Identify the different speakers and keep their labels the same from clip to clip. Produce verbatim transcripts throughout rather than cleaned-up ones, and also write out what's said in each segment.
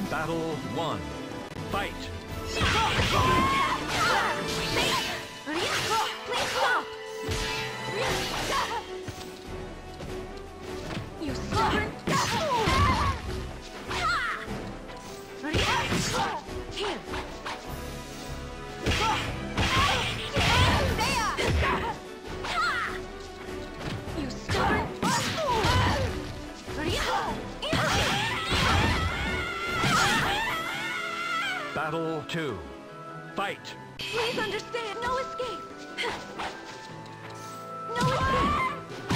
Speaker 1: Battle one. Fight!
Speaker 2: Please stop! You stubborn! Here! You stubborn!
Speaker 1: Battle two. Fight!
Speaker 2: Please understand, no escape! No escape!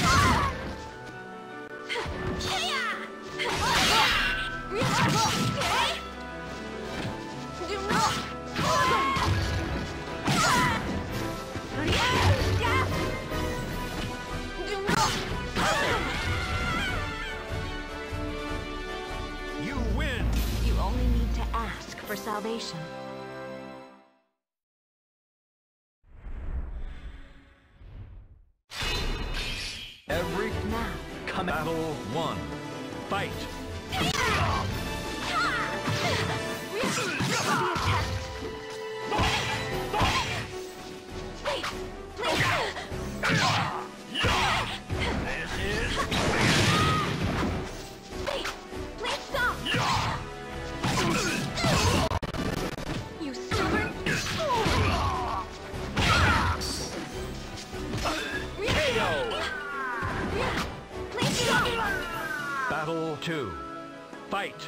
Speaker 2: Do not! Do not!
Speaker 1: You win!
Speaker 2: You only need to ask for salvation.
Speaker 1: Every
Speaker 2: Now,
Speaker 1: come battle one. Fight!
Speaker 2: please stop! You stubborn! Please stop!
Speaker 1: Battle two. Fight!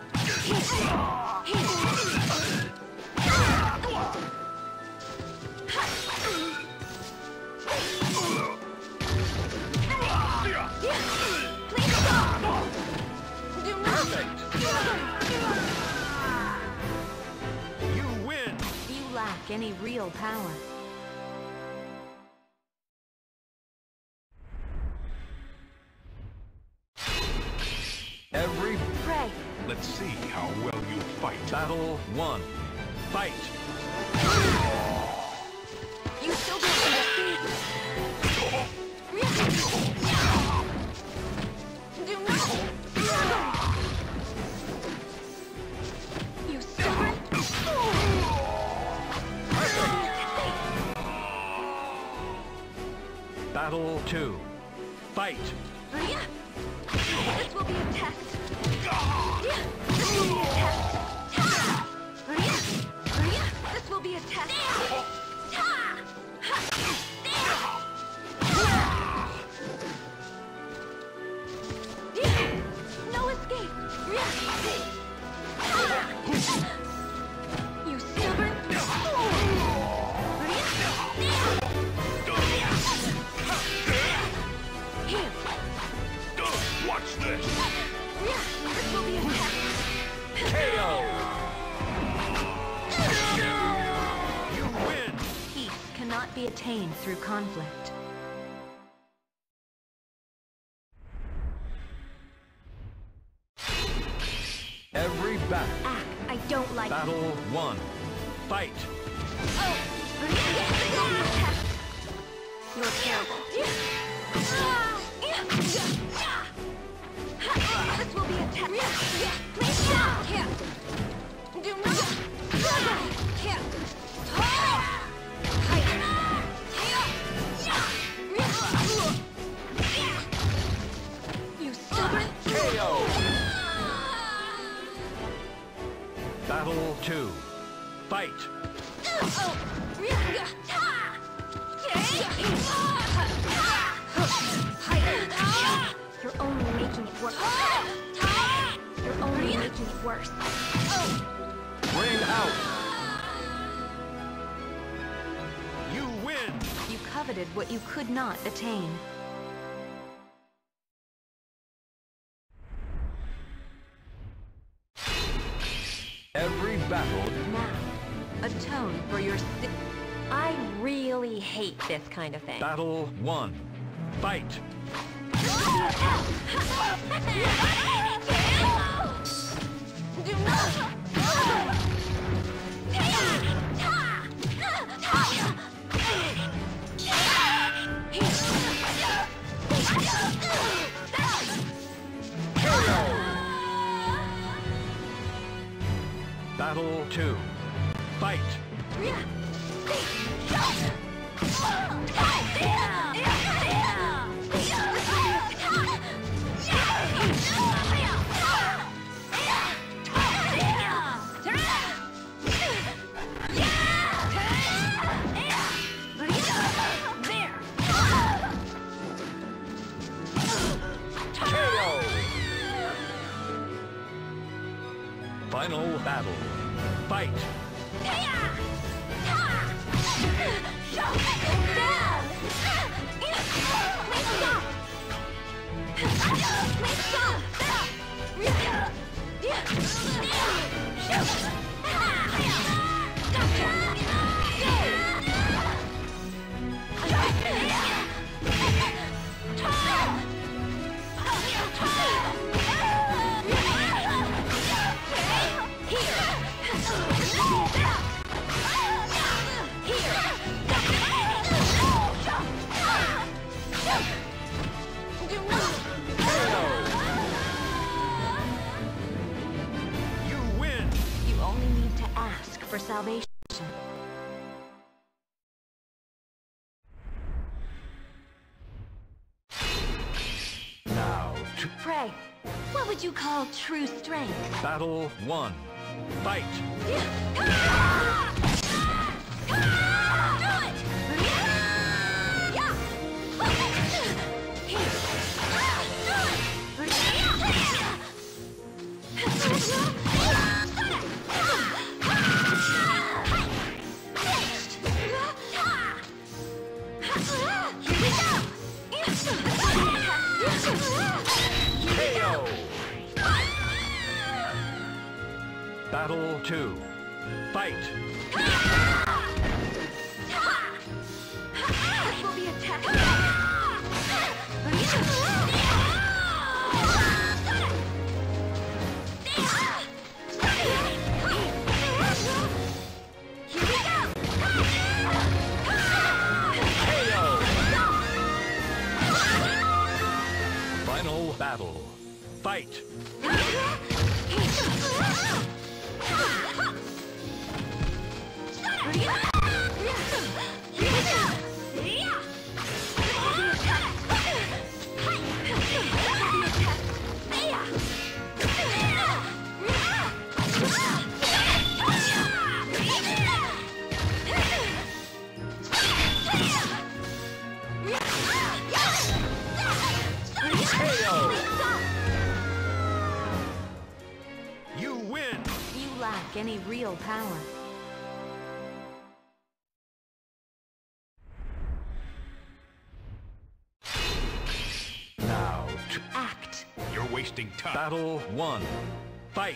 Speaker 2: Please stop! Do not!
Speaker 1: You win!
Speaker 2: You lack any real power.
Speaker 1: Every
Speaker 2: Pray.
Speaker 1: let's see how well you fight. Battle one. Fight!
Speaker 2: You still don't understand. Do not! You stubborn!
Speaker 1: Battle two. Fight!
Speaker 2: This will be a test. This will be a test. This will be a test. No escape. You stubborn. Here.
Speaker 1: Watch this!
Speaker 2: This will be a test.
Speaker 1: K O! You win!
Speaker 2: Peace cannot be attained through conflict.
Speaker 1: Every battle.
Speaker 2: Ack, I don't like
Speaker 1: Battle one. Fight!
Speaker 2: Oh! This will be a test. You're terrible. This will be a test. Please stop! Here. Do not. Here. You stubborn.
Speaker 1: K O! Battle two. Fight!
Speaker 2: You're only making it worse. You're only making it worse.
Speaker 1: Ring out! You win!
Speaker 2: You coveted what you could not attain.
Speaker 1: Every battle.
Speaker 2: Now, atone for your sin. I really hate this kind of thing.
Speaker 1: Battle one. Fight!
Speaker 2: Do not!
Speaker 1: Battle two. Fight! Final battle. Fight!
Speaker 2: For salvation.
Speaker 1: Now to
Speaker 2: Pray, what would you call true strength?
Speaker 1: battle one. Fight! Battle two. Fight!
Speaker 2: This will be attacked. Here we go!
Speaker 1: Final battle. Fight! You win!
Speaker 2: You lack any real power.
Speaker 1: Now to
Speaker 2: Act.
Speaker 1: You're wasting time. Battle one. Fight!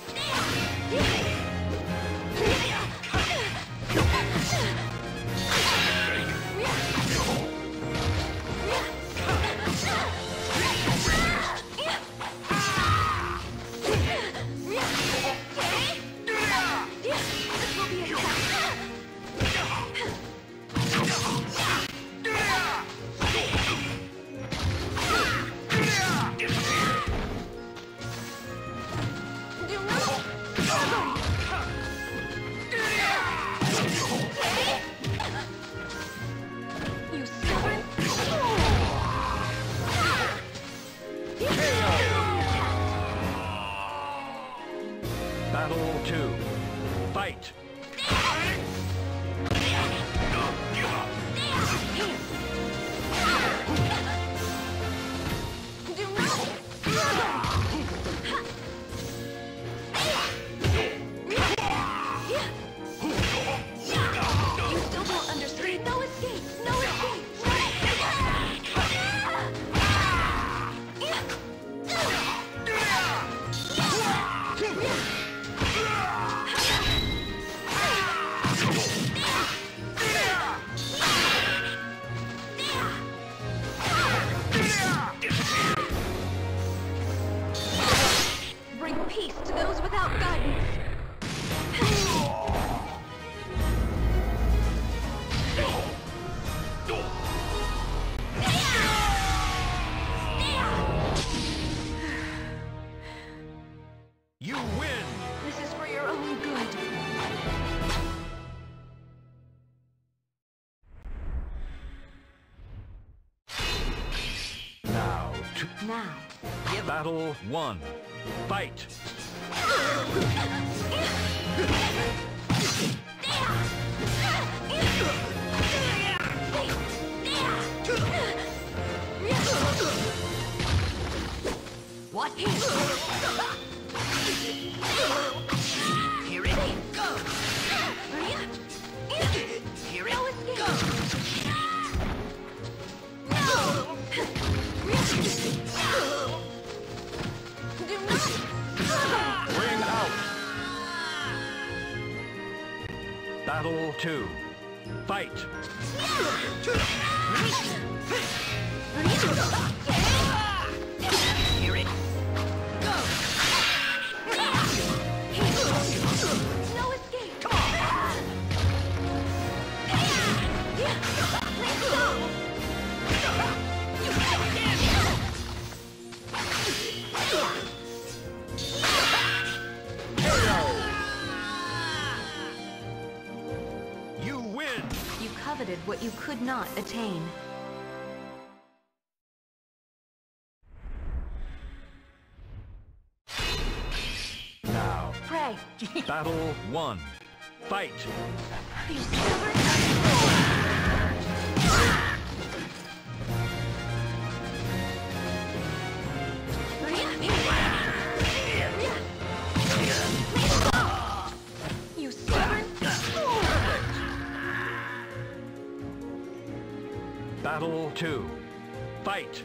Speaker 1: Battle two. Fight!
Speaker 2: You still don't understand. No escape. No escape. Bring peace to those without guidance.
Speaker 1: You win!
Speaker 2: This is for your own good. now.
Speaker 1: Battle one. Fight!
Speaker 2: What? Here it go. Here it go.
Speaker 1: Ring out! Battle two. Fight!
Speaker 2: Here it go. No escape. Come on. Let's go.
Speaker 1: You win!
Speaker 2: You coveted what you could not attain.
Speaker 1: Now,
Speaker 2: Pray.
Speaker 1: battle one. Fight!
Speaker 2: You stubborn. You stubborn.
Speaker 1: Battle two. Fight!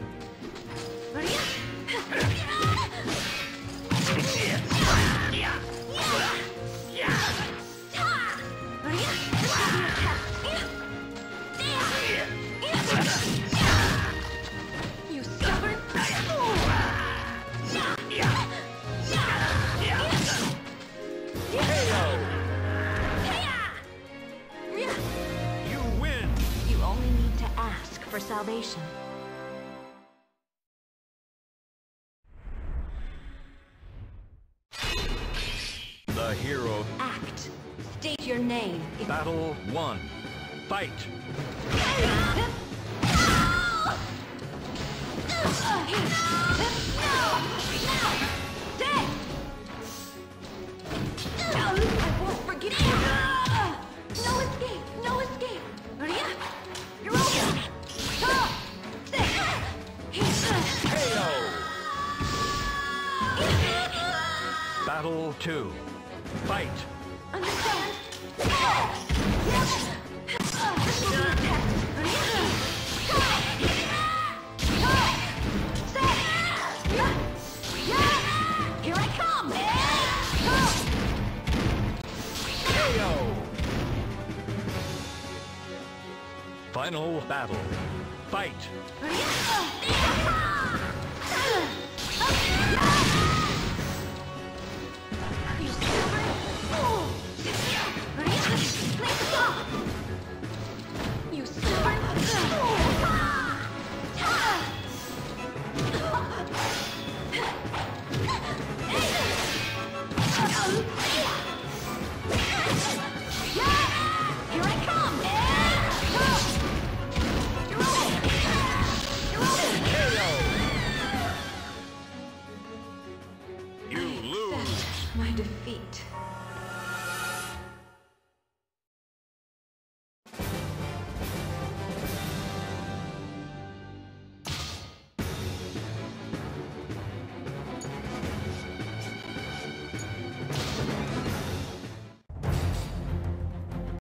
Speaker 2: You stubborn.
Speaker 1: You win!
Speaker 2: You only need to ask for salvation.
Speaker 1: The hero.
Speaker 2: Act. State your name.
Speaker 1: Battle one. Fight!
Speaker 2: I won't forgive you. No escape. No escape. You're over.
Speaker 1: Battle two. Fight!
Speaker 2: Understand? This will be a test. Here I come!
Speaker 1: Final battle. Fight!
Speaker 2: You stubborn fool! You stubborn fool! Here I come! You're over! You're over!
Speaker 1: You lose!
Speaker 2: My defeat.